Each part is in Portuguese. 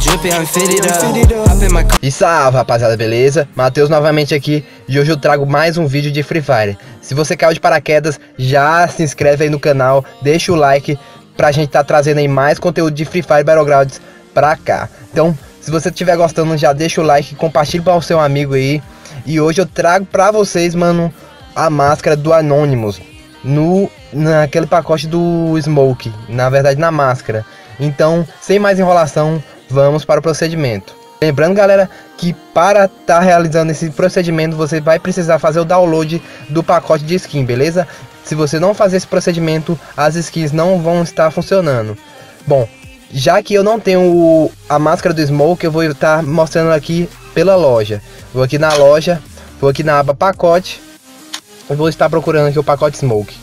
E salve, rapaziada, beleza? Matheus novamente aqui e hoje eu trago mais um vídeo de Free Fire. Se você caiu de paraquedas, já se inscreve aí no canal, deixa o like pra gente tá trazendo aí mais conteúdo de Free Fire Battlegrounds pra cá. Então, se você estiver gostando, já deixa o like, compartilha para o seu amigo aí. E hoje eu trago pra vocês, mano, a máscara do Anonymous naquele pacote do Smoke, na verdade na máscara. Então, sem mais enrolação, vamos para o procedimento. Lembrando, galera, que para estar realizando esse procedimento você vai precisar fazer o download do pacote de skin, beleza? Se você não fazer esse procedimento, as skins não vão estar funcionando. Bom, já que eu não tenho a máscara do Smoke, eu vou estar mostrando aqui pela loja. Vou aqui na loja, vou aqui na aba pacote, eu vou estar procurando aqui o pacote Smoke.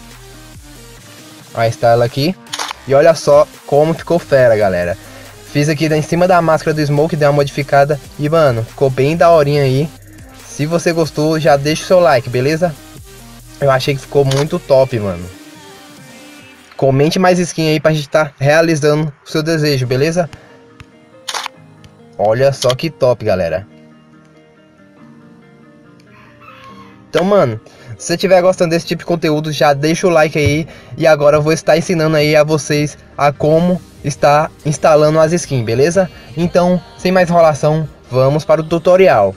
Aí está ela aqui. E olha só como ficou fera, galera. Fiz aqui em cima da máscara do Smoke, dei uma modificada e, mano, ficou bem daorinha aí. Se você gostou, já deixa o seu like, beleza? Eu achei que ficou muito top, mano. Comente mais skin aí pra gente tá realizando o seu desejo, beleza? Olha só que top, galera. Então, mano, se você estiver gostando desse tipo de conteúdo, já deixa o like aí. E agora eu vou estar ensinando aí a vocês a como está instalando as skins, beleza? Então, sem mais enrolação, vamos para o tutorial.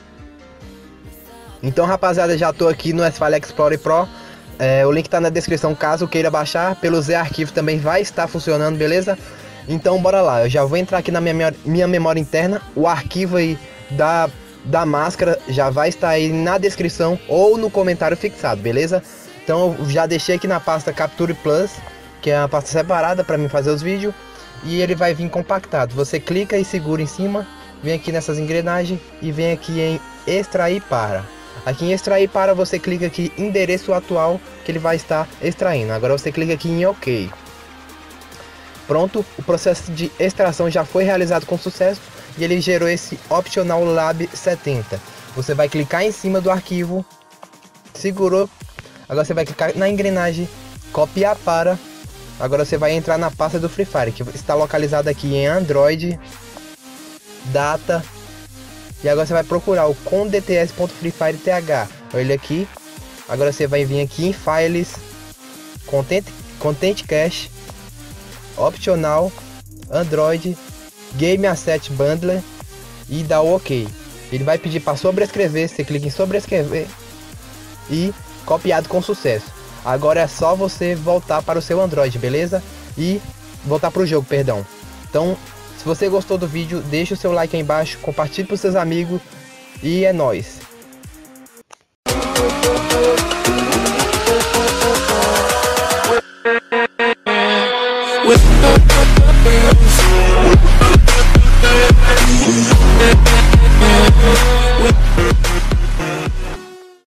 Então, rapaziada, já tô aqui no S-File Explorer Pro. O link tá na descrição caso queira baixar. Pelo Z Arquivo também vai estar funcionando, beleza? Então, bora lá. Eu já vou entrar aqui na minha memória interna. O arquivo aí da máscara já vai estar aí na descrição ou no comentário fixado, beleza? Então eu já deixei aqui na pasta Capture Plus, que é uma pasta separada para mim fazer os vídeos, e ele vai vir compactado. Você clica e segura em cima, vem aqui nessas engrenagens e vem aqui em extrair para. Aqui em extrair para você clica aqui em endereço atual que ele vai estar extraindo. Agora você clica aqui em OK. Pronto, o processo de extração já foi realizado com sucesso e ele gerou esse Optional Lab 70. Você vai clicar em cima do arquivo, segurou, agora você vai clicar na engrenagem, copiar para, agora você vai entrar na pasta do Free Fire, que está localizada aqui em Android, data, e agora você vai procurar o condts.freefire.th, olha aqui, agora você vai vir aqui em Files, Content Cache, Optional, Android, Game Asset Bundler e dá o OK. Ele vai pedir para sobrescrever, você clica em sobrescrever e copiado com sucesso. Agora é só você voltar para o seu Android, beleza? E voltar para o jogo, perdão. Então, se você gostou do vídeo, deixa o seu like aí embaixo, compartilhe para os seus amigos e é nóis.